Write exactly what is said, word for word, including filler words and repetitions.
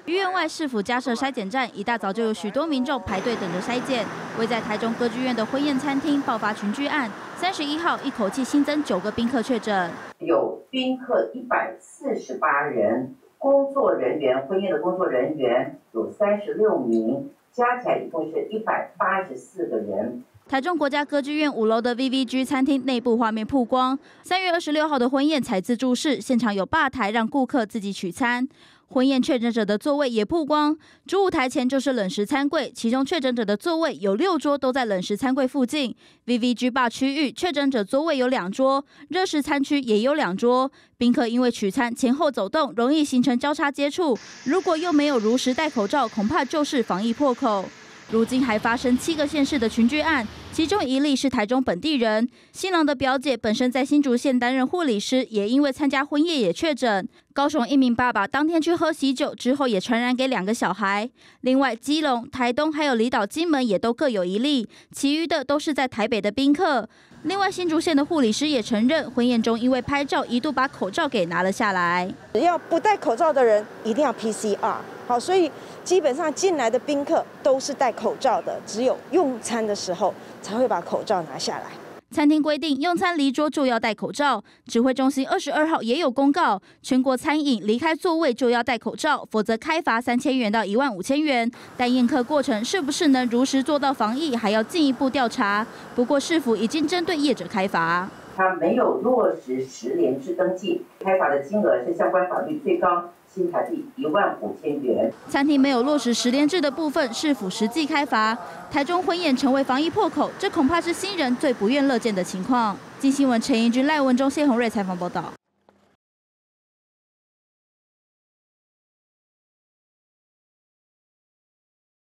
医院外市府加设筛检站，一大早就有许多民众排队等着筛检。位在台中歌剧院的婚宴餐厅爆发群聚案，三十一号一口气新增九个宾客确诊， 有宾客一百四十八人，工作人员婚宴的工作人员有三十六名，加起来一共是一百八十四个人。 台中国家歌剧院五楼的 V V G 餐厅内部画面曝光，三月二十六号的婚宴采自助式，现场有吧台让顾客自己取餐。婚宴确诊者的座位也曝光，主舞台前就是冷食餐柜，其中确诊者的座位有六桌都在冷食餐柜附近。V V G 吧区域确诊者座位有两桌，热食餐区也有两桌。宾客因为取餐前后走动，容易形成交叉接触，如果又没有如实戴口罩，恐怕就是防疫破口。 如今还发生七个县市的群聚案，其中一例是台中本地人。新郎的表姐本身在新竹县担任护理师，也因为参加婚宴也确诊。高雄一名爸爸当天去喝喜酒之后，也传染给两个小孩。另外，基隆、台东还有离岛金门也都各有一例，其余的都是在台北的宾客。另外，新竹县的护理师也承认，婚宴中因为拍照一度把口罩给拿了下来。 只要不戴口罩的人，一定要 P C R。 好，所以基本上进来的宾客都是戴口罩的，只有用餐的时候才会把口罩拿下来。 餐厅规定，用餐离桌就要戴口罩。指挥中心二十二号也有公告，全国餐饮离开座位就要戴口罩，否则开罚三千元到一万五千元。但宴客过程是不是能如实做到防疫，还要进一步调查。不过市府已经针对业者开罚。 他没有落实实联制登记，开罚的金额是相关法律最高新台币一万五千元。 餐厅没有落实实联制的部分，市府实际开罚。台中婚宴成为防疫破口，这恐怕是新人最不愿乐见的情况。经新闻陈怡君、赖文忠、谢宏瑞采访报道。